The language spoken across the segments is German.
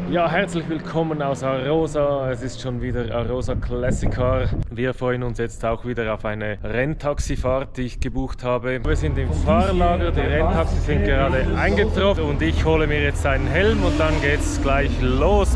Ja, herzlich willkommen aus Arosa. Es ist schon wieder Arosa Classic Car. Wir freuen uns jetzt auch wieder auf eine Renntaxifahrt, die ich gebucht habe. Wir sind im Fahrlager, die Renntaxis sind gerade eingetroffen und ich hole mir jetzt einen Helm und dann geht's gleich los.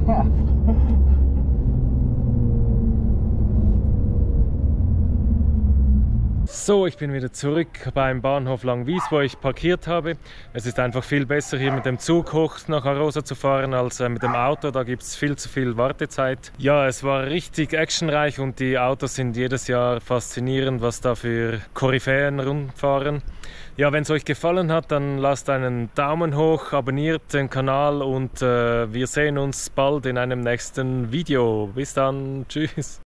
So, ich bin wieder zurück beim Bahnhof Langwies, wo ich parkiert habe. Es ist einfach viel besser, hier mit dem Zug hoch nach Arosa zu fahren, als mit dem Auto. Da gibt es viel zu viel Wartezeit. Ja, es war richtig actionreich und die Autos sind jedes Jahr faszinierend, was da für Koryphäen rumfahren. Ja, wenn es euch gefallen hat, dann lasst einen Daumen hoch, abonniert den Kanal und wir sehen uns bald in einem nächsten Video. Bis dann, tschüss!